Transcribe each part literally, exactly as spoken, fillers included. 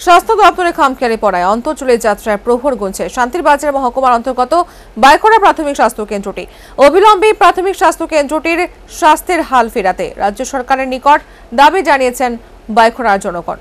স্বাস্থ্য দপ্তরে খামখেয়ালি পড়ায় অন্তর্চলে যাত্রায় প্রহর গুনছে শান্তির বাজার মহকুমার অন্তর্গত বাইখরা প্রাথমিক স্বাস্থ্য কেন্দ্রটি। অবিলম্বে প্রাথমিক স্বাস্থ্য কেন্দ্রটির স্বাস্থ্যের হাল ফেরাতে রাজ্য সরকারের নিকট দাবি জানিয়েছেন বাইখরার জনগণ।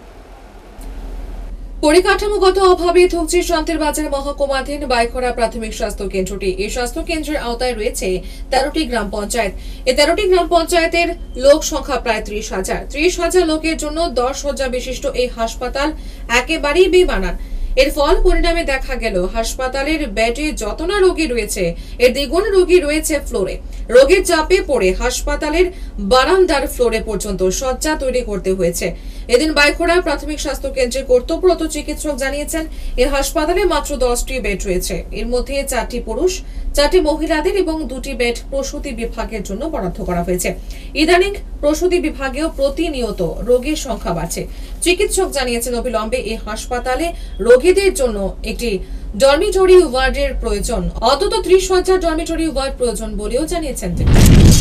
পরিকাঠামোগত অভাবে ধুঁকছে শান্তির বাজার মহকুমাধীন বাইখরা প্রাথমিক স্বাস্থ্য কেন্দ্রটি। এই স্বাস্থ্য কেন্দ্রের আওতায় রয়েছে তেরোটি গ্রাম পঞ্চায়েত। এই তেরোটি গ্রাম পঞ্চায়েতের লোক সংখ্যা প্রায় ত্রিশ হাজার ত্রিশ হাজার লোকের জন্য দশ শয্যা বিশিষ্ট এই হাসপাতাল একেবারেই বেমানান। এর ফল পরিণামে দেখা গেল হাসপাতালের বেডে যত না রোগী রয়েছে এর দ্বিগুণ রোগী রয়েছে ফ্লোরে। রোগীর চাপে পড়ে হাসপাতালের বারান্দার ফ্লোরে পর্যন্ত শয্যা তৈরি করতে হয়েছে। এদিন বাইখরা প্রাথমিক স্বাস্থ্য কেন্দ্রের কর্তব্যরত চিকিৎসক জানিয়েছেন এই হাসপাতালে মাত্র দশটি বেড রয়েছে। এর মধ্যে চারটি পুরুষ, চারটি মহিলাদের এবং দুটি বেড প্রসূতি বিভাগের জন্য বরাদ্দ করা হয়েছে। ইদানিং প্রসূতি বিভাগেও প্রতিনিয়ত রোগীর সংখ্যা বাড়ছে। চিকিৎসক জানিয়েছেন অবিলম্বে এই হাসপাতালে রোগীদের জন্য একটি ডরমিটরি ওয়ার্ডের প্রয়োজন, অন্তত ত্রিশ হাজার ডরমিটরি ওয়ার্ড প্রয়োজন বলেও জানিয়েছেন তিনি।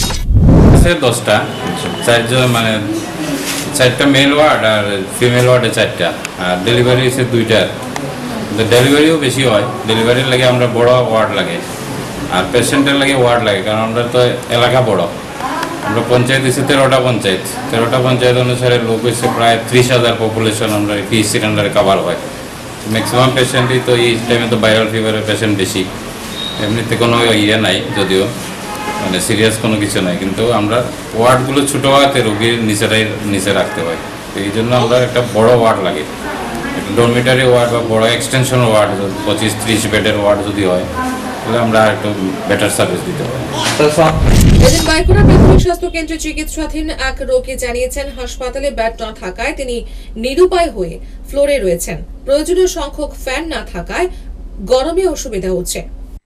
দশটা চারজন মানে চারটা মেল ওয়ার্ড আর ফিমেল ওয়ার্ডে চারটা, আর ডেলিভারি হচ্ছে দুইটা। ডেলিভারিও বেশি হয়, ডেলিভারির লাগে আমরা বড় ওয়ার্ড লাগে আর পেশেন্টের লাগে ওয়ার্ড লাগে, কারণ আমরা তো এলাকা বড়। আমরা পঞ্চায়েত হচ্ছে তেরোটা পঞ্চায়েত তেরোটা পঞ্চায়েত অনুসারে লোক হচ্ছে প্রায় ত্রিশ হাজার পপুলেশন আমরা পিএইচসির আন্ডারে কাভার হয়। ম্যাক্সিমাম পেশেন্টই তো এই টাইমে তো ভাইরাল ফিভারের পেশেন্ট বেশি, এমনিতে কোনো ইয়ে নাই, যদিও মানে সিরিয়াস কোনো কিছু নাই, কিন্তু আমরা ওয়ার্ডগুলো ছোটো হওয়াতে রোগীর নিচেরাই নিচে রাখতে হয়। এই জন্য আমরা একটা বড় ওয়ার্ড লাগে, একটা ডরমিটারি ওয়ার্ড বা বড় এক্সটেনশন ওয়ার্ড পঁচিশ ত্রিশ বেডের ওয়ার্ড যদি হয় তাহলে আমরা একটু বেটার সার্ভিস দিতে পারি। এদিন বাইখরা প্রাথমিক স্বাস্থ্য কেন্দ্রে চিকিৎসাধীন এক রোগী জানিয়েছেন হাসপাতালে বেড না থাকায় তিনি নিরুপায় হয়ে ফ্লোরে রয়েছেন। প্রয়োজনীয় সংখ্যক ফ্যান না থাকায় গরমে অসুবিধা হচ্ছে।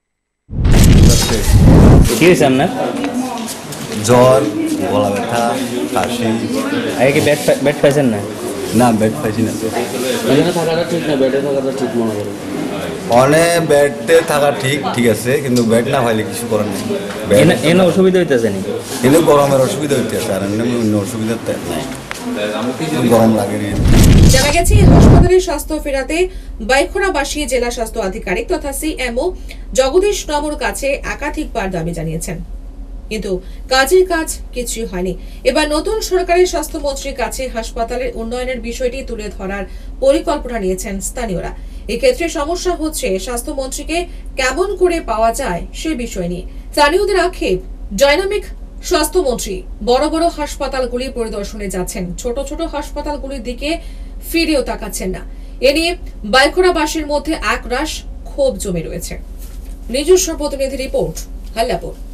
কি হয়েছে আপনার? জ্বর, গলা ব্যথা, কাশি। আগে কি বেড বেড পাইছেন না? না, বেড পাইছি না। এখানে থাকাটা ঠিক না, বেডে থাকাটা ঠিক মনে করেন? অনেক বেডে থাকা ঠিক ঠিক আছে, কিন্তু বেড না পাইলে কিছু করার নেই। এনে অসুবিধা হইতেছে নি? কিন্তু গরমের অসুবিধা হইতেছে, আর অন্য অসুবিধা নাই, গরম লাগে। জানা গেছে হাসপাতালের স্বাস্থ্য ফেরাতে বাইখরাবাসী জেলা স্বাস্থ্য আধিকারিক তথা সিএমও জগদীশ নমর কাছে একাধিকবার দাবি জানিয়েছেন, কিন্তু কাজের কাজ কিছুই হয়নি। এবার নতুন সরকারের স্বাস্থ্যমন্ত্রীর কাছে হাসপাতালের উন্নয়নের বিষয়টি তুলে ধরার পরিকল্পনা নিয়েছেন স্থানীয়রা। এক্ষেত্রে সমস্যা হচ্ছে স্বাস্থ্যমন্ত্রীকে কেমন করে পাওয়া যায় সে বিষয় নিয়ে। স্থানীয়দের আক্ষেপ, ডাইনামিক স্বাস্থ্যমন্ত্রী বড় বড় হাসপাতালগুলি পরিদর্শনে যাচ্ছেন, ছোট ছোট হাসপাতালগুলির দিকে ফিরেও তাকাচ্ছেন না। এ নিয়ে বাইখরাবাসীর মধ্যে একরাশ ক্ষোভ জমে রয়েছে। নিজস্ব প্রতিনিধি রিপোর্ট, হাল্লাপুর।